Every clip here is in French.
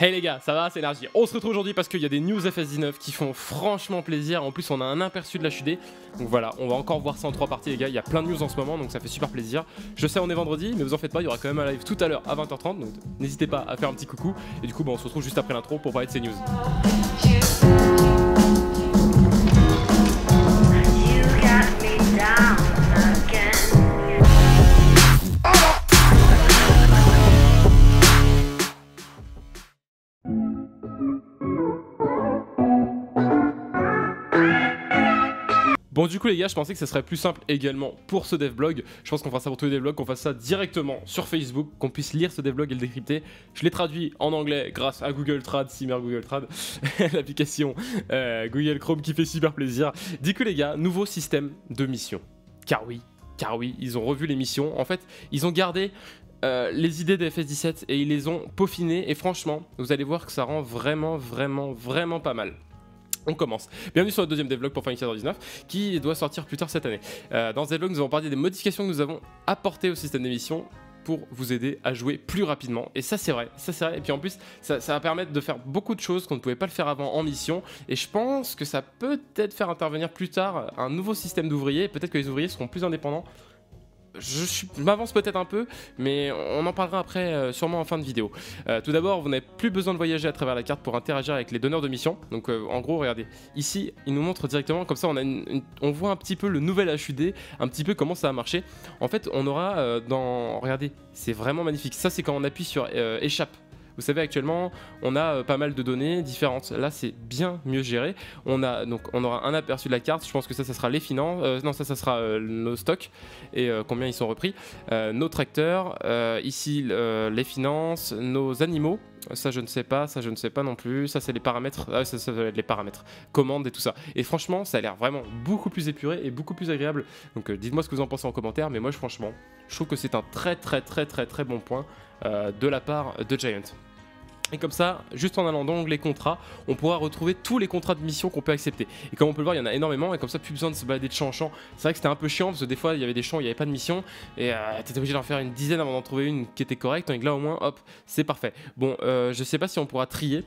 Hey les gars, ça va, c'est Énergie. On se retrouve aujourd'hui parce qu'il y a des news FS19 qui font franchement plaisir. En plus, on a un aperçu de l'HUD. Donc voilà, on va encore voir ça en 3 parties les gars. Il y a plein de news en ce moment, donc ça fait super plaisir. Je sais, on est vendredi, mais vous en faites pas, il y aura quand même un live tout à l'heure à 20h30. Donc n'hésitez pas à faire un petit coucou. Et du coup, on se retrouve juste après l'intro pour parler de ces news. Bon du coup les gars, je pensais que ça serait plus simple également pour ce devblog. Je pense qu'on fera ça pour tous les devblogs, qu'on fasse ça directement sur Facebook, qu'on puisse lire ce devblog et le décrypter. Je l'ai traduit en anglais grâce à Google Trad, Simmer Google Trad, l'application Google Chrome qui fait super plaisir. Du coup les gars, nouveau système de mission. Car oui, ils ont revu les missions. En fait, ils ont gardé les idées de FS17 et ils les ont peaufinées. Et franchement, vous allez voir que ça rend vraiment pas mal. On commence. Bienvenue sur le deuxième devlog pour Final Fantasy 19 qui doit sortir plus tard cette année. Dans ce devlog, nous allons parler des modifications que nous avons apportées au système d'émission pour vous aider à jouer plus rapidement. Et ça c'est vrai, Et puis en plus, ça va permettre de faire beaucoup de choses qu'on ne pouvait pas le faire avant en mission. Et je pense que ça peut peut-être faire intervenir plus tard un nouveau système d'ouvriers. Peut-être que les ouvriers seront plus indépendants. Je m'avance peut-être un peu, mais on en parlera après sûrement en fin de vidéo. Tout d'abord, vous n'avez plus besoin de voyager à travers la carte pour interagir avec les donneurs de mission. Donc en gros, regardez, ici, il nous montre directement, comme ça on voit un petit peu le nouvel HUD, un petit peu comment ça va marcher. En fait, on aura regardez, c'est vraiment magnifique. Ça, c'est quand on appuie sur échappe. Vous savez, actuellement, on a pas mal de données différentes. Là, c'est bien mieux géré. On aura un aperçu de la carte. Je pense que ça sera les finances. Non, ça sera nos stocks et combien ils sont repris. Nos tracteurs. Ici, les finances. Nos animaux. Ça, je ne sais pas. Ça, je ne sais pas non plus. Ça, c'est les paramètres. Ah, ça va être les paramètres. Commandes et tout ça. Et franchement, ça a l'air vraiment beaucoup plus épuré et beaucoup plus agréable. Donc, dites-moi ce que vous en pensez en commentaire. Mais moi, franchement, je trouve que c'est un très bon point de la part de Giant. Et comme ça, juste en allant dans l'onglet contrats, on pourra retrouver tous les contrats de mission qu'on peut accepter. Et comme on peut le voir, il y en a énormément, et comme ça, plus besoin de se balader de champ en champ. C'est vrai que c'était un peu chiant, parce que des fois, il y avait des champs où il n'y avait pas de mission, et t'étais obligé d'en faire une dizaine avant d'en trouver une qui était correcte. Donc là, au moins, hop, c'est parfait. Bon, je sais pas si on pourra trier,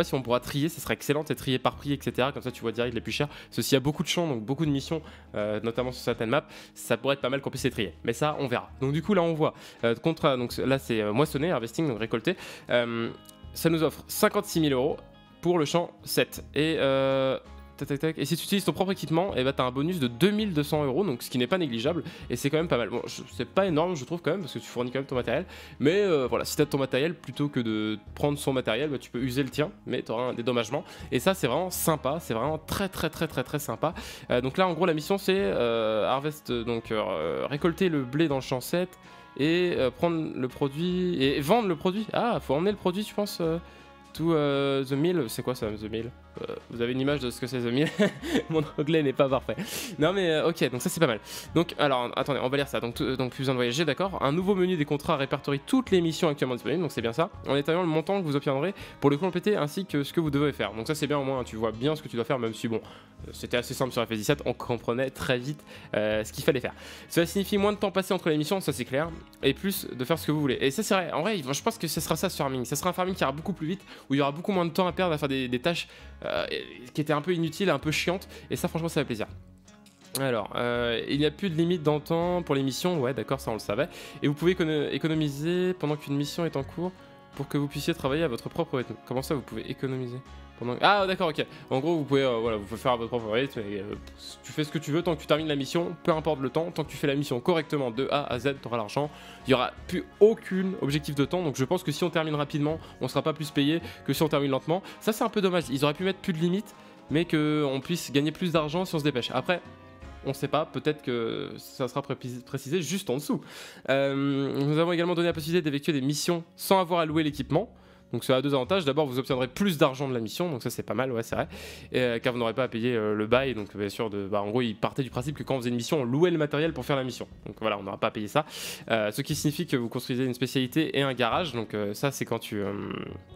ce serait excellent, c'est trier par prix, etc. Comme ça, tu vois direct les plus chers. Parce qu'il y a beaucoup de champs, donc beaucoup de missions, notamment sur certaines maps, ça pourrait être pas mal qu'on puisse les trier. Mais ça, on verra. Donc du coup, là, on voit contrat, donc là, c'est moissonner, harvesting, donc récolter. Ça nous offre 56 000 € pour le champ 7. Et, et si tu utilises ton propre équipement, et bah, tu as un bonus de 2200 €, donc ce qui n'est pas négligeable. Et c'est quand même pas mal. Bon, c'est pas énorme, je trouve, quand même, parce que tu fournis quand même ton matériel. Mais voilà, si tu as ton matériel, plutôt que de prendre son matériel, bah, tu peux user le tien, mais tu auras un dédommagement. Et ça, c'est vraiment sympa. C'est vraiment très sympa. Donc là, en gros, la mission, c'est harvest, donc récolter le blé dans le champ 7. Et prendre le produit et vendre le produit. Ah, faut emmener le produit, tu penses to the mill. C'est quoi ça, the mill? Vous avez une image de ce que c'est the mill? Mon anglais n'est pas parfait. Non mais ok, donc ça c'est pas mal. Donc alors attendez, on va lire ça. Donc plus besoin de voyager, d'accord. Un nouveau menu des contrats répertorie toutes les missions actuellement disponibles, donc c'est bien ça. En détaillant le montant que vous obtiendrez pour le compléter ainsi que ce que vous devez faire. Donc ça c'est bien, au moins tu vois bien ce que tu dois faire, même si bon, c'était assez simple sur FS17, on comprenait très vite ce qu'il fallait faire. Cela signifie moins de temps passé entre les missions, ça c'est clair, et plus de faire ce que vous voulez. Et ça c'est vrai, en vrai je pense que ce sera ça ce farming. Ça sera un farming qui ira beaucoup plus vite, où il y aura beaucoup moins de temps à perdre à faire des tâches qui étaient un peu inutiles, un peu chiantes, et ça franchement ça fait plaisir. Alors, il n'y a plus de limite dans le temps pour les missions, ouais d'accord, ça on le savait, et vous pouvez économiser pendant qu'une mission est en cours pour que vous puissiez travailler à votre propre rythme. Comment ça vous pouvez économiser pendant... Ah d'accord, ok. En gros vous pouvez, voilà, vous pouvez faire à votre propre rythme, et tu fais ce que tu veux tant que tu termines la mission, peu importe le temps, tant que tu fais la mission correctement de A à Z, tu auras l'argent. Il n'y aura plus aucun objectif de temps, donc je pense que si on termine rapidement, on sera pas plus payé que si on termine lentement. Ça c'est un peu dommage, ils auraient pu mettre plus de limites, mais qu'on puisse gagner plus d'argent si on se dépêche. Après, on sait pas, peut-être que ça sera précisé juste en dessous. Nous avons également donné la possibilité d'effectuer des missions sans avoir à louer l'équipement. Donc ça a deux avantages. D'abord, vous obtiendrez plus d'argent de la mission, donc ça c'est pas mal, ouais c'est vrai, car vous n'aurez pas à payer le bail. Donc bien sûr, en gros, il partait du principe que quand on faisait une mission, on louait le matériel pour faire la mission. Donc voilà, on n'aura pas à payer ça. Ce qui signifie que vous construisez une spécialité et un garage. Donc ça c'est quand tu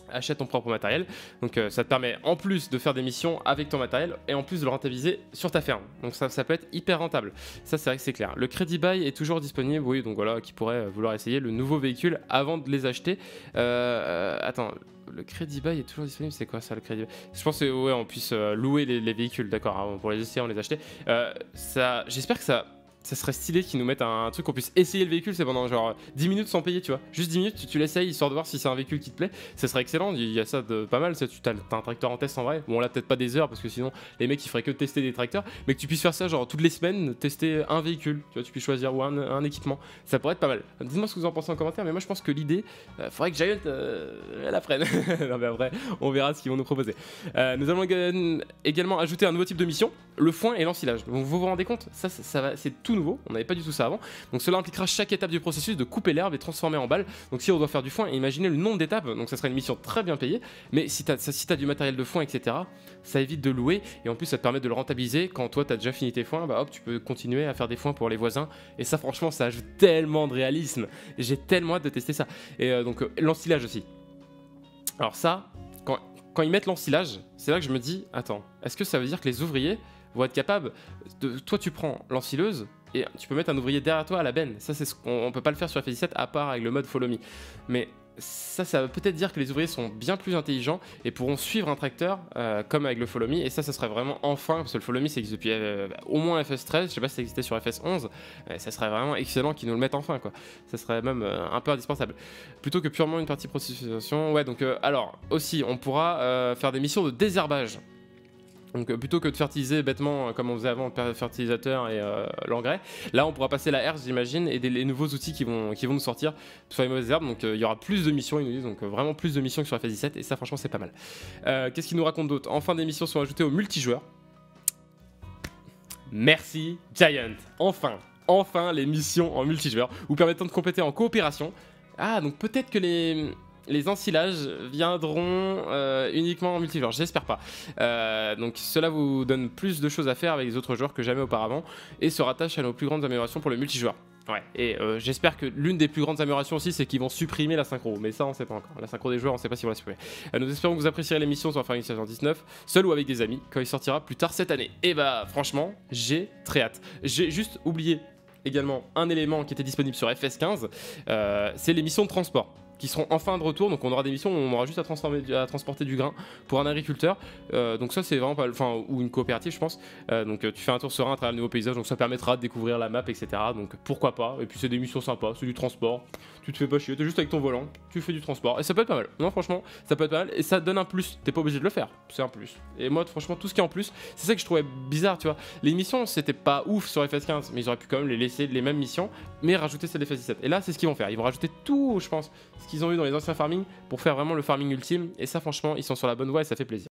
achète ton propre matériel, donc ça te permet en plus de faire des missions avec ton matériel et en plus de le rentabiliser sur ta ferme, donc ça peut être hyper rentable, ça c'est vrai que c'est clair. Le crédit buy est toujours disponible, oui, donc voilà, qui pourrait vouloir essayer le nouveau véhicule avant de les acheter. Attends, le crédit buy est toujours disponible, c'est quoi ça le crédit buy? Je pense que ouais, on puisse louer les véhicules, d'accord, hein, pour les essayer, on les acheter. J'espère que ça serait stylé qu'ils nous mettent un truc qu'on puisse essayer le véhicule, c'est pendant genre 10 minutes sans payer, tu vois. Juste 10 minutes, tu l'essayes histoire de voir si c'est un véhicule qui te plaît. Ça serait excellent, il y a ça de pas mal. Tu as un tracteur en test en vrai. Bon, là, peut-être pas des heures parce que sinon, les mecs ils feraient que tester des tracteurs. Mais que tu puisses faire ça genre toutes les semaines, tester un véhicule, tu vois, tu puisses choisir ou un équipement. Ça pourrait être pas mal. Dites-moi ce que vous en pensez en commentaire, mais moi je pense que l'idée, faudrait que Giant la prenne. Non, mais après, on verra ce qu'ils vont nous proposer. Nous allons également ajouter un nouveau type de mission, le foin et l'ensilage. Donc vous vous rendez compte, ça c'est tout nouveau, on n'avait pas du tout ça avant. Donc cela impliquera chaque étape du processus de couper l'herbe et transformer en balles. Donc si on doit faire du foin, imaginez le nombre d'étapes, donc ça serait une mission très bien payée. Mais si t'as du matériel de foin, etc., ça évite de louer et en plus ça te permet de le rentabiliser. Quand toi t'as déjà fini tes foins, bah hop, tu peux continuer à faire des foins pour les voisins. Et ça franchement ça ajoute tellement de réalisme. J'ai tellement hâte de tester ça. Et donc l'ensilage aussi. Alors ça, quand ils mettent l'ensilage, c'est là que je me dis, attends, est-ce que ça veut dire que les ouvriers vont être capables de... Toi tu prends l'ensileuse et tu peux mettre un ouvrier derrière toi à la benne. Ça c'est ce qu'on peut pas le faire sur FF17 à part avec le mode follow me. Mais ça veut peut-être dire que les ouvriers sont bien plus intelligents et pourront suivre un tracteur comme avec le follow me. Et ça serait vraiment enfin, parce que le follow me ça existe depuis au moins FS13, je sais pas si ça existait sur FS11, ça serait vraiment excellent qu'ils nous le mettent enfin quoi. Ça serait même un peu indispensable. Plutôt que purement une partie processisation. Ouais, donc alors aussi on pourra faire des missions de désherbage. Donc plutôt que de fertiliser bêtement comme on faisait avant, le fertilisateur et l'engrais, là on pourra passer la herse j'imagine et les nouveaux outils qui vont nous sortir sur les mauvaises herbes. Donc il y aura plus de missions, ils nous disent, donc vraiment plus de missions que sur FF17 et ça franchement c'est pas mal. Qu'est-ce qu'ils nous racontent d'autre? Enfin des missions sont ajoutées au multijoueur. Merci Giant. Enfin les missions en multijoueur vous permettant de compléter en coopération. Ah donc peut-être que les ensilages viendront uniquement en multijoueur, j'espère pas. Donc cela vous donne plus de choses à faire avec les autres joueurs que jamais auparavant et se rattache à nos plus grandes améliorations pour le multijoueur. Ouais, et j'espère que l'une des plus grandes améliorations aussi c'est qu'ils vont supprimer la synchro, mais ça on sait pas encore. La synchro des joueurs on sait pas si on va la supprimer. Nous espérons que vous apprécierez l'émission sur Farming 19, seul ou avec des amis, quand il sortira plus tard cette année. Et bah franchement, j'ai très hâte. J'ai juste oublié également un élément qui était disponible sur FS15, c'est les missions de transport qui seront enfin de retour. Donc on aura des missions où on aura juste à transporter du grain pour un agriculteur. Donc ça c'est vraiment pas... Enfin, ou une coopérative je pense. Donc tu fais un tour serein à travers le nouveau paysage, donc ça permettra de découvrir la map, etc. Donc pourquoi pas. Et puis c'est des missions sympas, c'est du transport. Tu te fais pas chier, t'es juste avec ton volant, tu fais du transport. Et ça peut être pas mal. Non franchement, ça peut être pas mal. Et ça donne un plus. T'es pas obligé de le faire. C'est un plus. Et moi franchement tout ce qui est en plus, c'est ça que je trouvais bizarre, tu vois. Les missions c'était pas ouf sur FS15, mais ils auraient pu quand même les laisser les mêmes missions, mais rajouter celles FS17. Et là c'est ce qu'ils vont faire. Ils vont rajouter tout, je pense, ce qu'ils ont eu dans les anciens farming pour faire vraiment le farming ultime. Et ça franchement ils sont sur la bonne voie et ça fait plaisir.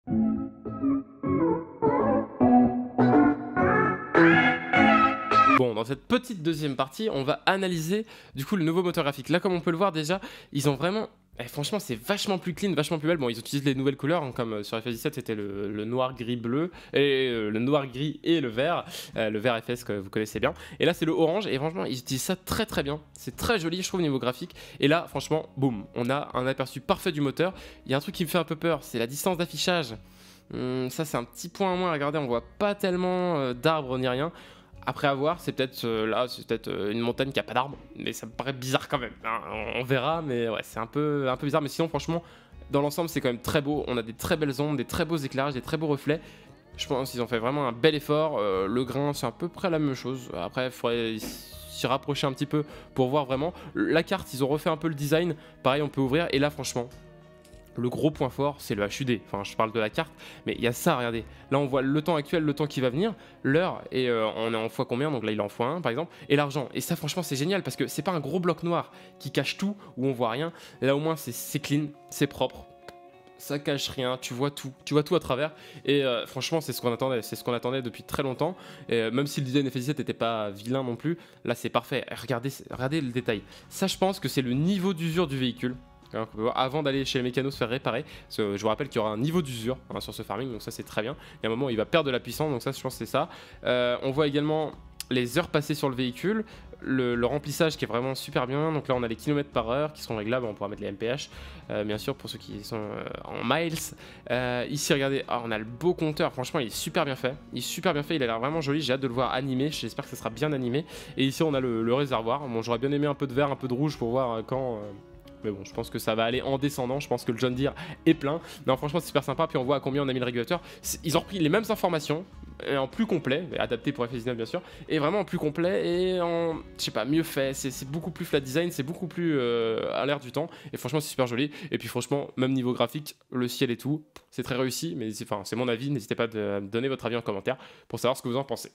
Bon, dans cette petite deuxième partie, on va analyser du coup le nouveau moteur graphique. Là, comme on peut le voir déjà, ils ont vraiment... franchement, c'est vachement plus clean, vachement plus belle. Bon, ils utilisent les nouvelles couleurs, hein, comme sur FS17, c'était le noir, gris, bleu, et le noir, gris et le vert FS que vous connaissez bien. Et là, c'est le orange, et franchement, ils utilisent ça très très bien. C'est très joli, je trouve, au niveau graphique. Et là, franchement, boum, on a un aperçu parfait du moteur. Il y a un truc qui me fait un peu peur, c'est la distance d'affichage. Ça, c'est un petit point à moins. Regardez, on voit pas tellement d'arbres ni rien. Après avoir, c'est peut-être là, c'est peut-être une montagne qui a pas d'arbres, mais ça me paraît bizarre quand même. Hein, on verra, mais ouais, c'est un peu bizarre. Mais sinon, franchement, dans l'ensemble, c'est quand même très beau. On a des très belles ombres, des très beaux éclairages, des très beaux reflets. Je pense qu'ils ont fait vraiment un bel effort. Le grain, c'est à peu près la même chose. Après, il faudrait s'y rapprocher un petit peu pour voir vraiment. La carte, ils ont refait un peu le design. Pareil, on peut ouvrir. Et là, franchement, le gros point fort, c'est le HUD. Enfin, je parle de la carte, mais il y a ça, regardez. Là, on voit le temps actuel, le temps qui va venir, l'heure, et on est en fois combien, donc là, il est en fois 1, par exemple, et l'argent. Et ça, franchement, c'est génial, parce que c'est pas un gros bloc noir qui cache tout, où on voit rien. Et là, au moins, c'est clean, c'est propre. Ça cache rien, tu vois tout à travers. Et franchement, c'est ce qu'on attendait depuis très longtemps. Et même si le design FF17 n'était pas vilain non plus, là, c'est parfait. Regardez le détail. Ça, je pense que c'est le niveau d'usure du véhicule. Alors, on peut voir, avant d'aller chez les mécanos se faire réparer, parce que je vous rappelle qu'il y aura un niveau d'usure sur ce farming, donc ça c'est très bien. Il y a un moment où il va perdre de la puissance, donc ça je pense que c'est ça. On voit également les heures passées sur le véhicule, le remplissage qui est vraiment super bien. Donc là on a les kilomètres par heure qui sont réglables, on pourra mettre les MPH bien sûr pour ceux qui sont en miles. Ici regardez, on a le beau compteur, franchement il est super bien fait. Il a l'air vraiment joli, j'ai hâte de le voir animé, j'espère que ça sera bien animé. Et ici on a le réservoir, bon j'aurais bien aimé un peu de vert, un peu de rouge pour voir quand... Mais bon, je pense que ça va aller en descendant. Je pense que le John Deere est plein. Non, franchement, c'est super sympa. Puis on voit à combien on a mis le régulateur. Ils ont repris les mêmes informations, en plus complet, adapté pour FS19 bien sûr, et vraiment en plus complet et en, je sais pas, mieux fait. C'est beaucoup plus flat design, c'est beaucoup plus à l'air du temps. Et franchement, c'est super joli. Et puis franchement, même niveau graphique, le ciel et tout, c'est très réussi. Mais c'est mon avis. N'hésitez pas à me donner votre avis en commentaire pour savoir ce que vous en pensez.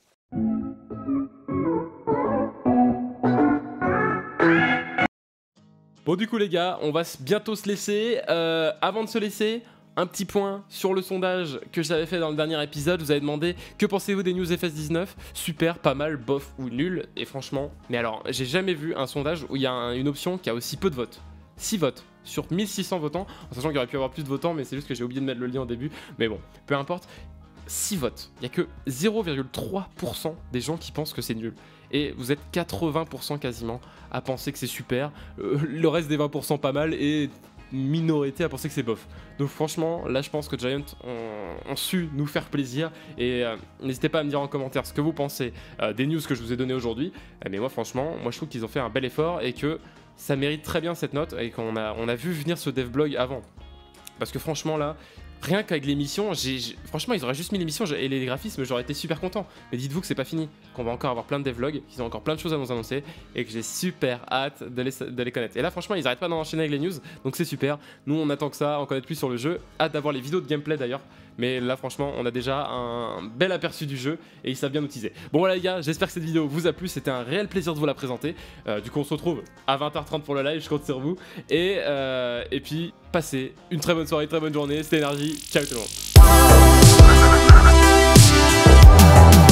Bon du coup les gars, on va bientôt se laisser. Avant de se laisser, un petit point sur le sondage que j'avais fait dans le dernier épisode. Vous avez demandé que pensez-vous des news FS19. Super, pas mal, bof ou nul. Et franchement, mais alors j'ai jamais vu un sondage où il y a une option qui a aussi peu de votes. 6 votes sur 1600 votants, en sachant qu'il aurait pu y avoir plus de votants, mais c'est juste que j'ai oublié de mettre le lien au début. Mais bon, peu importe. 6 votes, il n'y a que 0,3% des gens qui pensent que c'est nul. Et vous êtes 80% quasiment à penser que c'est super, le reste des 20% pas mal et minorité à penser que c'est bof. Donc franchement, là je pense que Giant ont su nous faire plaisir et n'hésitez pas à me dire en commentaire ce que vous pensez des news que je vous ai données aujourd'hui. Mais moi franchement, je trouve qu'ils ont fait un bel effort et que ça mérite très bien cette note et qu'on a vu venir ce devblog avant. Parce que franchement là, rien qu'avec les missions, franchement ils auraient juste mis les missions et les graphismes, j'aurais été super content. Mais dites-vous que c'est pas fini, qu'on va encore avoir plein de devlogs, qu'ils ont encore plein de choses à nous annoncer et que j'ai super hâte de les connaître. Et là franchement ils arrêtent pas d'enchaîner avec les news, donc c'est super. Nous on attend que ça, en connaître plus sur le jeu, hâte d'avoir les vidéos de gameplay d'ailleurs. Mais là franchement on a déjà un bel aperçu du jeu et ils savent bien nous teaser. Bon voilà les gars, j'espère que cette vidéo vous a plu, c'était un réel plaisir de vous la présenter. Du coup on se retrouve à 20h30 pour le live, je compte sur vous. Et puis passez une très bonne soirée, très bonne journée, c'était Énergie, ciao tout le monde.